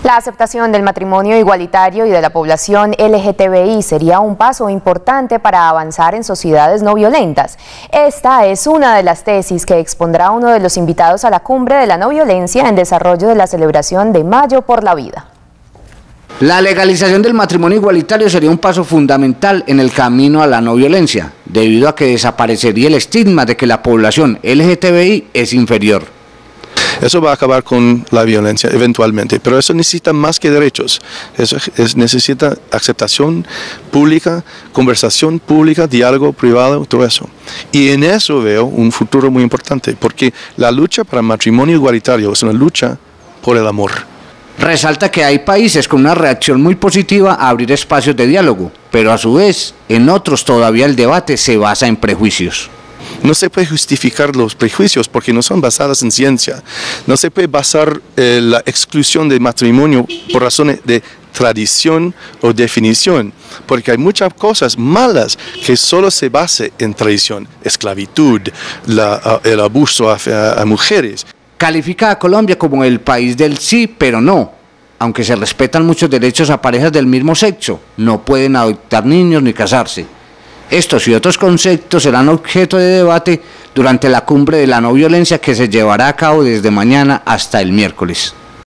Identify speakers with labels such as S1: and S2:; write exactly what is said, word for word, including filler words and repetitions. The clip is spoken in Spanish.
S1: La aceptación del matrimonio igualitario y de la población L G T B I sería un paso importante para avanzar en sociedades no violentas. Esta es una de las tesis que expondrá uno de los invitados a la Cumbre de la No Violencia en desarrollo de la celebración de Mayo por la Vida.
S2: La legalización del matrimonio igualitario sería un paso fundamental en el camino a la no violencia, debido a que desaparecería el estigma de que la población L G T B I es inferior.
S3: Eso va a acabar con la violencia eventualmente, pero eso necesita más que derechos, eso es, necesita aceptación pública, conversación pública, diálogo privado, todo eso. Y en eso veo un futuro muy importante, porque la lucha para el matrimonio igualitario es una lucha por el amor.
S2: Resalta que hay países con una reacción muy positiva a abrir espacios de diálogo, pero a su vez, en otros todavía el debate se basa en prejuicios.
S3: No se puede justificar los prejuicios porque no son basados en ciencia. No se puede basar eh, la exclusión del matrimonio por razones de tradición o definición, porque hay muchas cosas malas que solo se basan en tradición, esclavitud, la, el abuso a, a, a mujeres.
S2: Califica a Colombia como el país del sí, pero no. Aunque se respetan muchos derechos a parejas del mismo sexo, no pueden adoptar niños ni casarse. Estos y otros conceptos serán objeto de debate durante la Cumbre de la No Violencia que se llevará a cabo desde mañana hasta el miércoles.